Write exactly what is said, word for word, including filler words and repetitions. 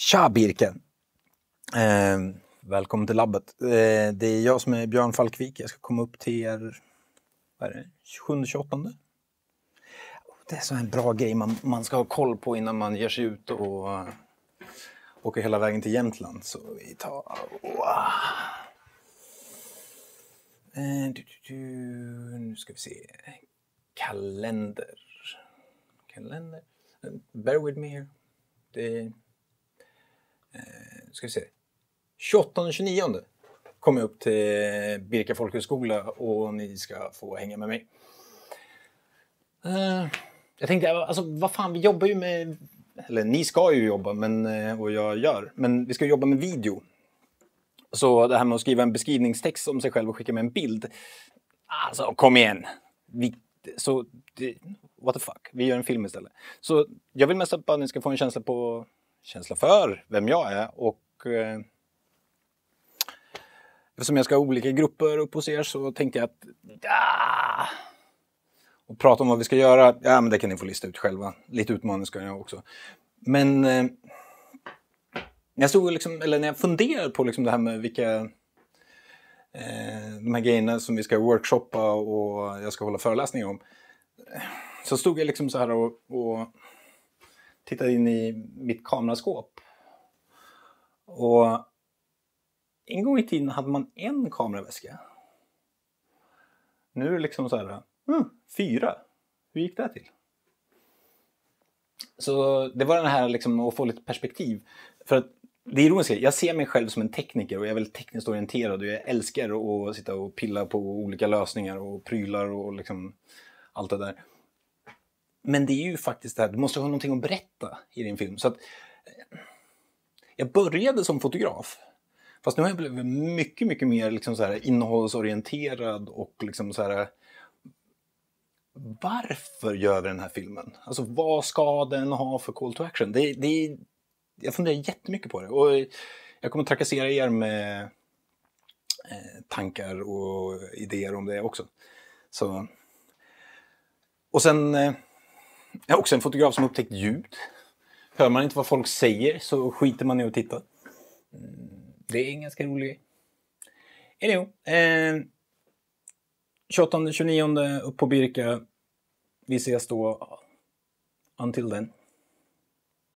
Tja Birken! Eh, välkommen till labbet. Eh, det är jag som är Björn Falkvik. Jag ska komma upp till er, vad är det, tjugosjunde tjugoåttonde. Det är så en bra grej man, man ska ha koll på innan man ger sig ut och uh, åker hela vägen till Jämtland. Så vi tar... Wow. Eh, du, du, du. Nu ska vi se. Kalender. Kalender. Bear with me here. Det eh, ska vi se. tjugoåttonde tjugonionde kommer jag upp till Birka folkhögskola och ni ska få hänga med mig. Uh, jag tänkte, alltså vad fan, vi jobbar ju med, eller ni ska ju jobba, men, och jag gör, men vi ska jobba med video. Så det här med att skriva en beskrivningstext om sig själv och skicka med en bild, alltså kom igen. Vi, så, det, what the fuck, vi gör en film istället. Så jag vill mest att ni ska få en känsla på, känsla för vem jag är och uh, eftersom jag ska ha olika grupper upp hos er så tänkte jag att ja, och prata om vad vi ska göra, ja men det kan ni få lista ut själva. Lite utmaning ska jag också. Men eh, när jag stod liksom, eller när jag funderade på liksom det här med vilka eh, de här grejerna som vi ska workshoppa och jag ska hålla föreläsningar om, så stod jag liksom så här och, och tittade in i mitt kameraskåp. Och en gång i tiden hade man en kameraväska. Nu är det liksom så här, mm, fyra. Hur gick det till? Så det var den här liksom att få lite perspektiv. För att det är ironiskt, jag ser mig själv som en tekniker och jag är väldigt tekniskt orienterad och jag älskar att sitta och pilla på olika lösningar och prylar och liksom allt det där. Men det är ju faktiskt det här, du måste ha någonting att berätta i din film. Så att jag började som fotograf. Fast nu har jag blivit mycket, mycket mer liksom så här innehållsorienterad och liksom så här, varför gör vi den här filmen? Alltså vad ska den ha för call to action? Det, det, jag funderar jättemycket på det och jag kommer att trakassera er med eh, tankar och idéer om det också. Så. Och sen eh, jag är också en fotograf som upptäckt ljud. Hör man inte vad folk säger så skiter man i att titta. Mm. Det är en ganska rolig grej. Anyway, eh, tjugoåttonde tjugonionde upp på Birka. Vi ses då. Until then.